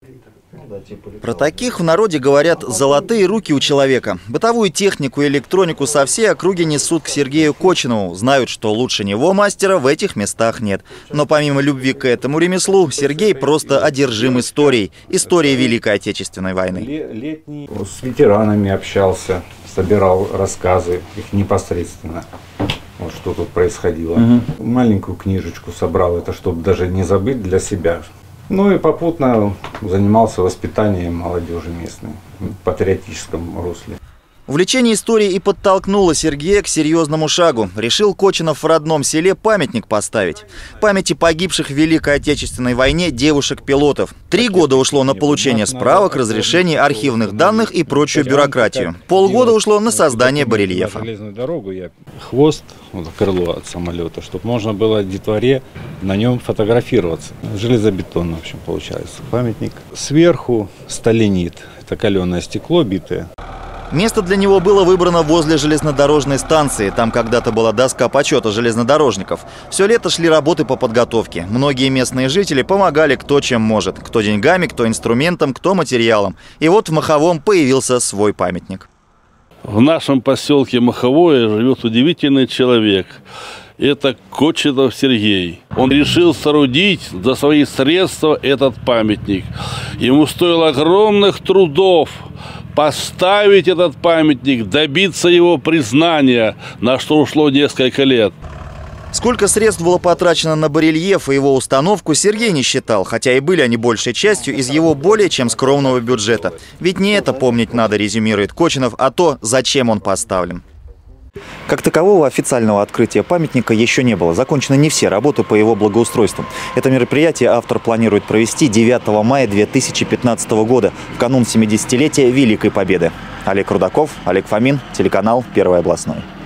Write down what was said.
Про таких в народе говорят «золотые руки у человека». Бытовую технику и электронику со всей округи несут к Сергею Кочинову. Знают, что лучше него мастера в этих местах нет. Но помимо любви к этому ремеслу, Сергей просто одержим историей. Историей Великой Отечественной войны. С ветеранами общался, собирал рассказы их непосредственно. Вот что тут происходило. Маленькую книжечку собрал, это чтобы даже не забыть для себя. Ну и попутно занимался воспитанием молодежи местной в патриотическом русле. Увлечение историей и подтолкнуло Сергея к серьезному шагу. Решил Кочинов в родном селе памятник поставить. Памяти погибших в Великой Отечественной войне девушек-пилотов. 3 года ушло на получение справок, разрешений, архивных данных и прочую бюрократию. Полгода ушло на создание барельефа. Железную дорогу я хвост, вот крыло от самолета, чтобы можно было детворе на нем фотографироваться. Железобетонно, в общем, получается памятник. Сверху сталинит. Это каленое стекло битое. Место для него было выбрано возле железнодорожной станции. Там когда-то была доска почета железнодорожников. Все лето шли работы по подготовке. Многие местные жители помогали кто чем может. Кто деньгами, кто инструментом, кто материалом. И вот в Маховом появился свой памятник. В нашем поселке Маховое живет удивительный человек. Это Кочинов Сергей. Он решил соорудить за свои средства этот памятник. Ему стоило огромных трудов поставить этот памятник, добиться его признания, на что ушло несколько лет. Сколько средств было потрачено на барельеф и его установку, Сергей не считал, хотя и были они большей частью из его более чем скромного бюджета. Ведь не это помнить надо, резюмирует Кочинов, а то, зачем он поставлен. Как такового официального открытия памятника еще не было. Закончены не все работы по его благоустройству. Это мероприятие автор планирует провести 9 мая 2015 года, в канун 70-летия Великой Победы. Олег Рудаков, Олег Фомин, телеканал «Первый областной».